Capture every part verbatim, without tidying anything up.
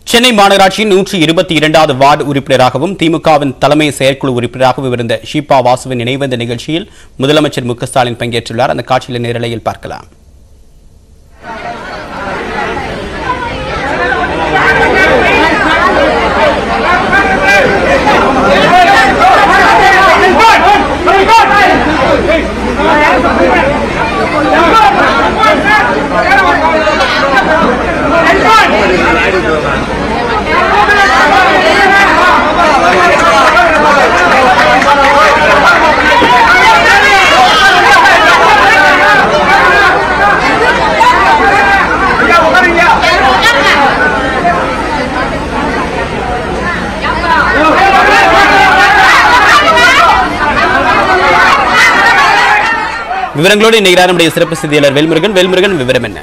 சென்னை மாநகராட்சியின் நூற்றி இருபத்தி இரண்டாவது வார்டு உறுப்பினராகவும் திமுகவின் தலைமை செயற்குழு உறுப்பினராகவும் இருந்த ஷீபா வாசுவின் நினைவேந்த நிகழ்ச்சியில் முதலமைச்சர் மு க ஸ்டாலின் பங்கேற்றுள்ளார். அந்த காட்சியில் நேரலையில் பார்க்கலாம். விவரங்களோடு நம்முடைய சிறப்பு செய்தியாளர் வேல்முருகன். வேல்முருகன், விவரம் என்ன?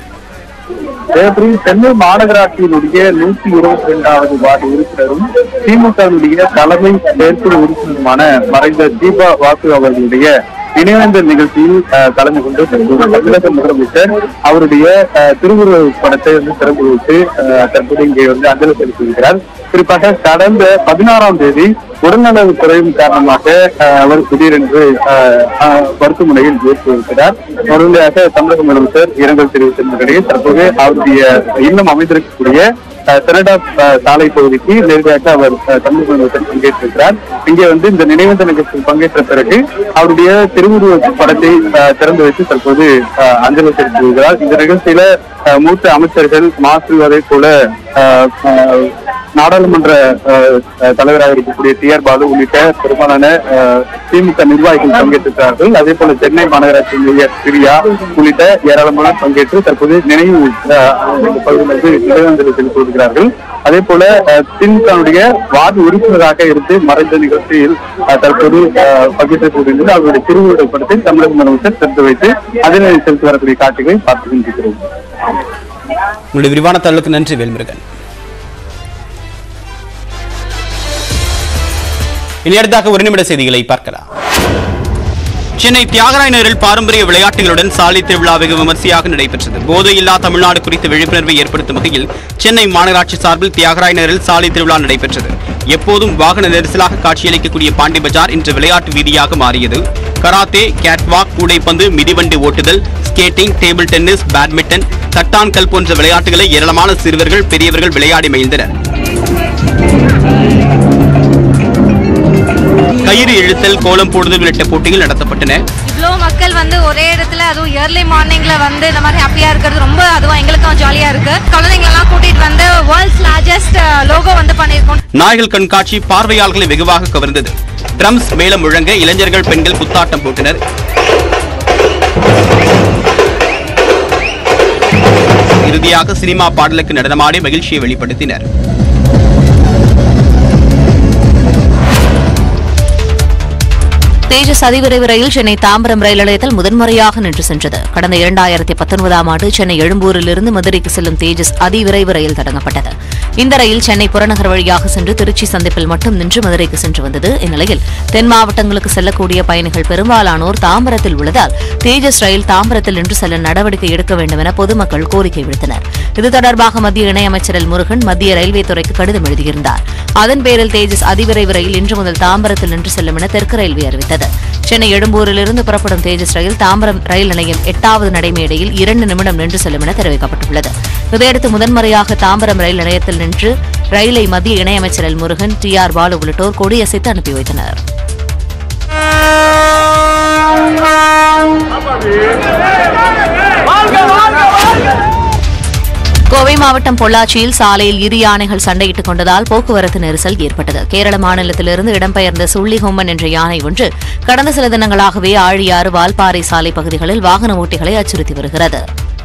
சென்னை மாநகராட்சியினுடைய நூத்தி இருபத்தி இரண்டாவது வார்டு உறுப்பினரும் திமுகவினுடைய தலைமை செயற்குழு உறுப்பினருமான மறைந்த ஷீபா வாசு அவர்களுடைய நினைவேந்தல் நிகழ்ச்சியில் கலந்து கொண்டு தமிழக முதலமைச்சர் அவருடைய திருவுருவ படத்தை வந்து திறந்து வைத்து தற்போது இங்கே வந்து அஞ்சலி செலுத்தியிருக்கிறார். குறிப்பாக கடந்த பதினாறாம் தேதி உடல்நலவு குறைவின் காரணமாக அவர் திடீரென்று மருத்துவமனையில் ஏற்றிருக்கிறார். உடனடியாக தமிழக முதலமைச்சர் இரங்கல் தெரிவித்திருந்தே தற்போது அவருடைய இல்லம் அமைந்திருக்கக்கூடிய செனடா சாலை பகுதிக்கு நேரடியாக அவர் தமிழக முதலமைச்சர் பங்கேற்றிருக்கிறார். இங்கே வந்து இந்த நினைவேந்தல் நிகழ்ச்சியில் பங்கேற்ற பிறகு அவருடைய திருவுருவ படத்தை திறந்து வைத்து தற்போது அஞ்சலி செலுத்தியிருக்கிறார். இந்த நிகழ்ச்சியில மூத்த அமைச்சர்கள் மாசு அதே போல நாடாளுமன்ற தலைவராக இருக்கக்கூடிய டி ஆர் பாலு உள்ளிட்ட பெரும்பாலான திமுக நிர்வாகிகள் பங்கேற்றிருக்கிறார்கள். அதே போல சென்னை மாநகராட்சியினுடைய பிரியா உள்ளிட்ட ஏராளமான பங்கேற்று தற்போது நினைவு பகுதியிலிருந்து நினைவேந்தலை செலுத்தி வருகிறார்கள். அதே போல திமுகவுடைய வார்டு உறுப்பினராக இருந்து மறைந்த நிகழ்ச்சியில் தற்போது பங்கேற்று கூறியிருந்தது அவருடைய திருவுருவ படத்தை தமிழக முதலமைச்சர் திறந்து வைத்து அதில் செலுத்தி வரக்கூடிய காட்சிகளை பார்த்து கொண்டிருக்கிறோம். உங்களுடைய விரிவான தகவலுக்கு நன்றி வேல்முருகன். இனி அடுத்தாக ஒரு நிமிட செய்திகளை பார்க்கலாம். சென்னை தியாகராய நகரில் பாரம்பரிய விளையாட்டுகளுடன் சாலை திருவிழா வெகு விமர்சையாக நடைபெற்றது. போதையில்லா தமிழ்நாடு குறித்த விழிப்புணர்வை ஏற்படுத்தும் வகையில் சென்னை மாநகராட்சி சார்பில் தியாகராய நகரில் சாலை திருவிழா நடைபெற்றது. எப்போதும் வாகன நெரிசலாக காட்சியளிக்கக்கூடிய பாண்டி பஜார் இன்று விளையாட்டு வீதியாக மாறியது. கராத்தே, கேட்வாக், கூடைப்பந்து, மிதிவண்டி ஓட்டுதல், ஸ்கேட்டிங், டேபிள் டென்னிஸ், பேட்மிண்டன், தட்டான்கல் போன்ற விளையாட்டுகளை ஏராளமான சிறுவர்கள் பெரியவர்கள் விளையாடி மகிழ்ந்தனர். கயிறு இழுத்தல், கோலம் போடுதல் உள்ளிட்ட போட்டிகள் நடத்தப்பட்டன. இவ்வளோ மக்கள் வந்து ஒரே இடத்துல அதுவும் இயர்லி மார்னிங்ல வந்து இந்த மாதிரி ஹாப்பியா இருக்கிறது ரொம்ப அதுவும் எங்களுக்கும் ஜாலியா இருக்கு. குழந்தைங்க எல்லாம் கூட்டிட்டு வந்து வேர்ல்ட்ஸ் லார்ஜஸ்ட் லோகோ வந்து பண்ணிருக்கோம். நாய்கள் கண்காட்சி பார்வையாளர்களை வெகுவாக கவர்ந்தது. ட்ரம்ஸ் மேளம் முழங்க இளைஞர்கள் பெண்கள் குத்தாட்டம் போட்டனர். இறுதியாக சினிமா பாடலுக்கு நடனமாடி மகிழ்ச்சியை வெளிப்படுத்தினர். தேஜஸ் அதிவிரைவு ரயில் சென்னை தாம்பரம் ரயில் நிலையத்தில் முதன்முறையாக நின்று சென்றது. கடந்த இரண்டாயிரத்தி பத்தொன்பதாம் ஆண்டு சென்னை எழும்பூரிலிருந்து மதுரைக்கு செல்லும் தேஜஸ் அதிவிரைவு ரயில் தொடங்கப்பட்டது. இந்த ரயில் சென்னை புறநகர் வழியாக சென்று திருச்சி சந்திப்பில் மட்டும் நின்று மதுரைக்கு சென்று வந்தது. இந்நிலையில் தென் மாவட்டங்களுக்கு செல்லக்கூடிய பயணிகள் பெரும்பாலானோர் தாம்பரத்தில் உள்ளதால் தேஜஸ் ரயில் தாம்பரத்தில் நின்று செல்ல நடவடிக்கை எடுக்க வேண்டும் என பொதுமக்கள் கோரிக்கை விடுத்தனர். இது தொடர்பாக மத்திய இணையமைச்சர் எல் முருகன் மத்திய ரயில்வே துறைக்கு கடிதம் எழுதியிருந்தார். அதன் பேரில் தேஜஸ் அதிவிரைவு ரயில் இன்று முதல் தாம்பரத்தில் நின்று செல்லும் என தெற்கு ரயில்வே அறிவித்தது. சென்னை எழும்பூரிலிருந்து புறப்படும் தேஜஸ் ரயில் தாம்பரம் ரயில் நிலையம் எட்டாவது நடைமேடையில் இரண்டு நிமிடம் நின்று செல்லும் என தெரிவிக்கப்பட்டுள்ளது. இதையடுத்து முதன்முறையாக தாம்பரம் ரயில் நிலையத்தில் நின்று ரயிலை மத்திய இணையமைச்சர் L Murugan, T R Balu உள்ளிட்டோர் கொடியசைத்து அனுப்பி வைத்தனர். கோவை மாவட்டம் பொள்ளாச்சியில் சாலையில் இரு யானைகள் சண்டையிட்டுக் கொண்டதால் போக்குவரத்து நெரிசல் ஏற்பட்டது. கேரள மாநிலத்திலிருந்து இடம்பெயர்ந்த சுள்ளிஹொம்மன் என்ற யானை ஒன்று கடந்த சில தினங்களாகவே ஆழியாறு, வால்பாறை சாலை பகுதிகளில் வாகன ஓட்டிகளை அச்சுறுத்தி வருகிறது.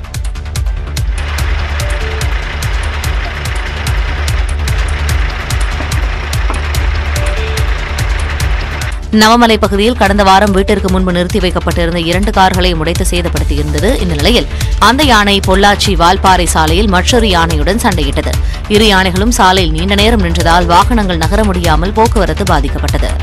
நவமலை பகுதியில் கடந்த வாரம் வீட்டிற்கு முன்பு நிறுத்தி வைக்கப்பட்டிருந்த இரண்டு கார்களை உடைத்து சேதப்படுத்தியிருந்தது. இந்த நிலையில் அந்த யானை பொள்ளாச்சி வால்பாறை சாலையில் மற்றொரு யானையுடன் சண்டையிட்டது. இரு யானைகளும் சாலையில் நீண்ட நேரம் நின்றதால் வாகனங்கள் நகர முடியாமல் போக்குவரத்து பாதிக்கப்பட்டது.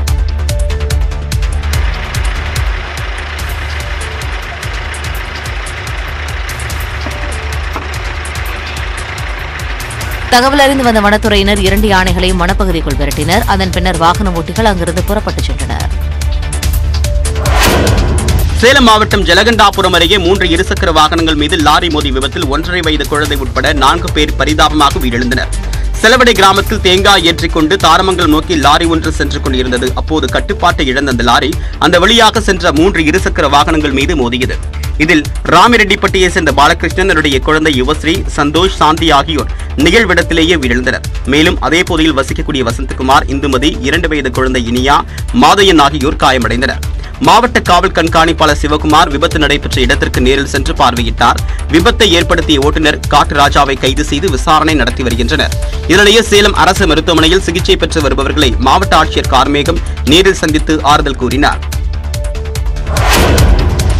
தகவல் அறிந்து வந்த வனத்துறையினர் இரண்டு யானைகளையும் வனப்பகுதிக்குள் விரட்டினர். அதன் பின்னர் வாகன ஓட்டிகள் அங்கிருந்து புறப்பட்டுச் சென்றனர். சேலம் மாவட்டம் ஜலகண்டாபுரம் அருகே மூன்று இருசக்கர வாகனங்கள் மீது லாரி மோதி விபத்தில் ஒன்றரை வயது குழந்தை உட்பட நான்கு பேர் பரிதாபமாக உயிரிழந்தனர். செலவடை கிராமத்தில் தேங்காய் ஏற்றிக்கொண்டு தாரமங்கலம் நோக்கி லாரி ஒன்று சென்று கொண்டிருந்தது. அப்போது கட்டுப்பாட்டை இழந்த அந்த லாரி அந்த வழியாக சென்ற மூன்று இருசக்கர வாகனங்கள் மீது மோதியது. இதில் ராமிரெட்டிப்பட்டியை சேர்ந்த பாலகிருஷ்ணன், அவருடைய குழந்தை யுவஸ்ரீ, சந்தோஷ், சாந்தி ஆகியோர் நிகழ்விடத்திலேயே உயிரிழந்தனர். மேலும் அதே பகுதியில் வசிக்கக்கூடிய வசந்தகுமார், இந்துமதி, இரண்டு வயது குழந்தை இனியா, மாதையன் ஆகியோர் காயமடைந்தனர். மாவட்ட காவல் கண்காணிப்பாளர் சிவகுமார் விபத்து நடைபெற்ற இடத்திற்கு நேரில் சென்று பார்வையிட்டார். விபத்தை ஏற்படுத்திய ஓட்டுநர் காட்டுராஜாவை கைது செய்து விசாரணை நடத்தி வருகின்றனர். இதனிடையே சேலம் அரசு மருத்துவமனையில் சிகிச்சை பெற்று வருபவர்களை மாவட்ட ஆட்சியர் கார்மேகம் நேரில் சந்தித்து ஆறுதல் கூறினார்.